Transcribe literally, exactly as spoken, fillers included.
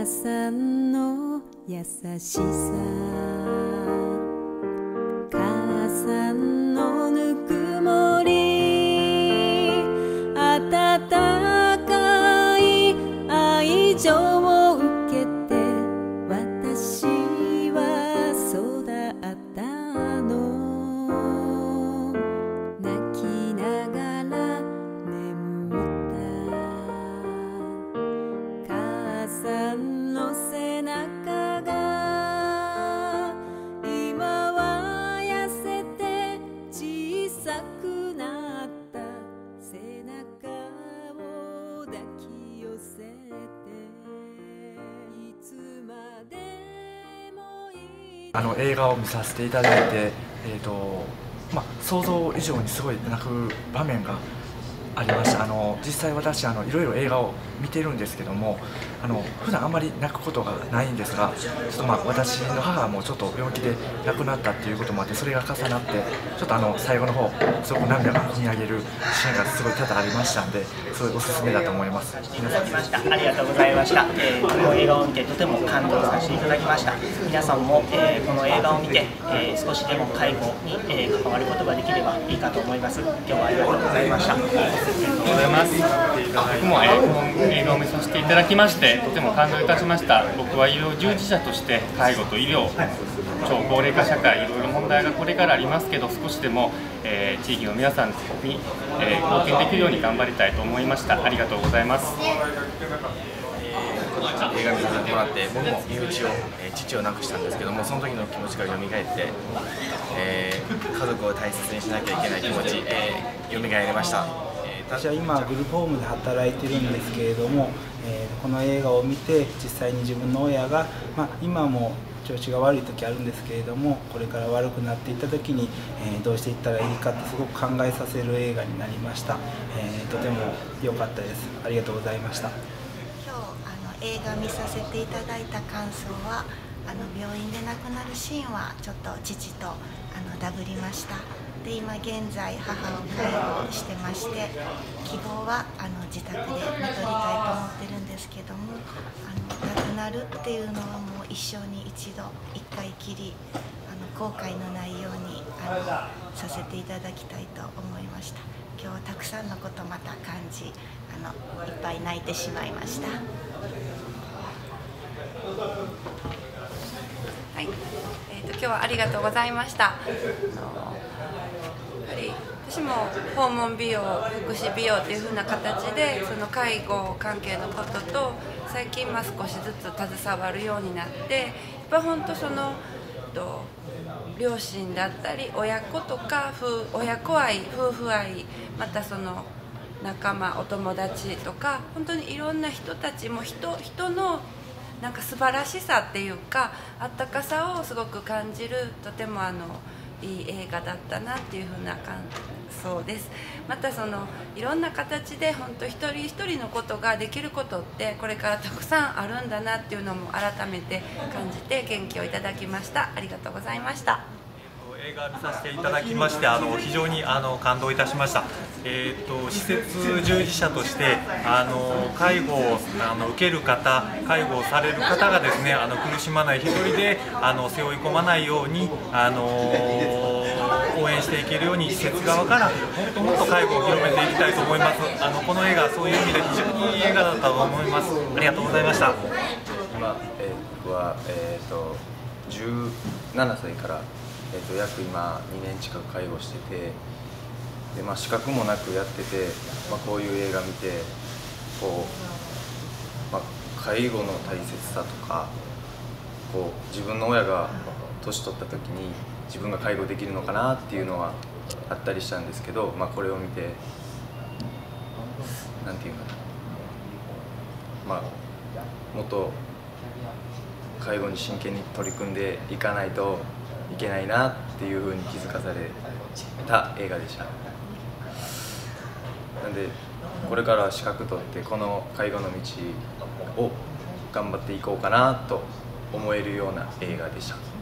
さんの優しさ、母さんのぬくもり、温かい愛情を受けて私は育ったの。泣きながら眠った母さんの背中が今は痩せて小さくなった背中を抱き寄せて、いつまでもいい。 あの映画を見させていただいて、えーとまあ、想像以上にすごい泣く場面がありました。あの実際私あのいろいろ映画を見てるんですけども、あの普段あんまり泣くことがないんですが、ちょっとまあ私の母もちょっと病気で亡くなったっていうこともあって、それが重なってちょっとあの最後の方すごく涙がこみ上げるシーンがすごい多々ありましたんで、すごいおすすめだと思います。皆さんましたありがとうございました、えー、この映画を見てとても感動させていただきました。皆さんも、えー、この映画を見て、えー、少しでも介護に、えー、関わることができればいいかと思います。今日はありがとうございました。 ありがとうございます。僕も、えー、この映画を見させていただきましてとても感動いたしました。僕は医療従事者として介護と医療、超高齢化社会、いろいろ問題がこれからありますけど、少しでも、えー、地域の皆さんに、えー、貢献できるように頑張りたいと思いました。ありがとうございます。 映画見させてもらって、僕も身内を、えー、父を亡くしたんですけども、その時の気持ちが蘇って、えー、家族を大切にしなきゃいけない気持ち、えー、蘇りました。 私は今グループホームで働いてるんですけれども、えー、この映画を見て実際に自分の親が、まあ、今も調子が悪い時あるんですけれども、これから悪くなっていった時に、えー、どうしていったらいいかってすごく考えさせる映画になりました。えー、とても良かったです。ありがとうございました。 今日あの映画見させていただいた感想は、あの病院で亡くなるシーンはちょっと父とあのダブりました。で今現在母を介護してまして、希望はあの自宅で看取りたいと思ってるんですけども、あの亡くなるっていうのはもう一生に一度一回きり、あの後悔のないようにあのさせていただきたいと思いました。今日はたくさんのことまた感じ、あのいっぱい泣いてしまいました。はい、えーと、今日はありがとうございました。あのやはり私も訪問美容、福祉美容っていう風な形でその介護関係のことと最近まあ少しずつ携わるようになって、やっぱ本当そのと両親だったり親子とか夫親子愛、夫婦愛、またその仲間、お友達とか本当にいろんな人たちも人人のなんか素晴らしさっていうか、あったかさをすごく感じる、とてもあのいい映画だったなっていうふうな感想です。またそのいろんな形で本当一人一人のことができることってこれからたくさんあるんだなっていうのも改めて感じて元気をいただきました。ありがとうございました。 映画見させていただきまして、あの非常にあの感動いたしました。えー、と施設従事者としてあの介護をあの受ける方、介護をされる方がですね、あの苦しまない、一人であの背負い込まないようにあの応援していけるように、施設側からもっともっと介護を広めていきたいと思います。あのこの映画、そういう意味で非常にいい映画だったと思います。ありがとうございました。 今、えー、僕は、えー、とじゅうななさいからえー、と約今にねん近く介護してて、で、まあ、資格もなくやってて、まあ、こういう映画見てこう、まあ、介護の大切さとか、こう自分の親が年取った時に自分が介護できるのかなっていうのはあったりしたんですけど、まあ、これを見てなんていうかな、まあ、もっと介護に真剣に取り組んでいかないといけないなっていうふうに気づかされた映画でした。なんでこれから資格取ってこの介護の道を頑張っていこうかなと思えるような映画でした。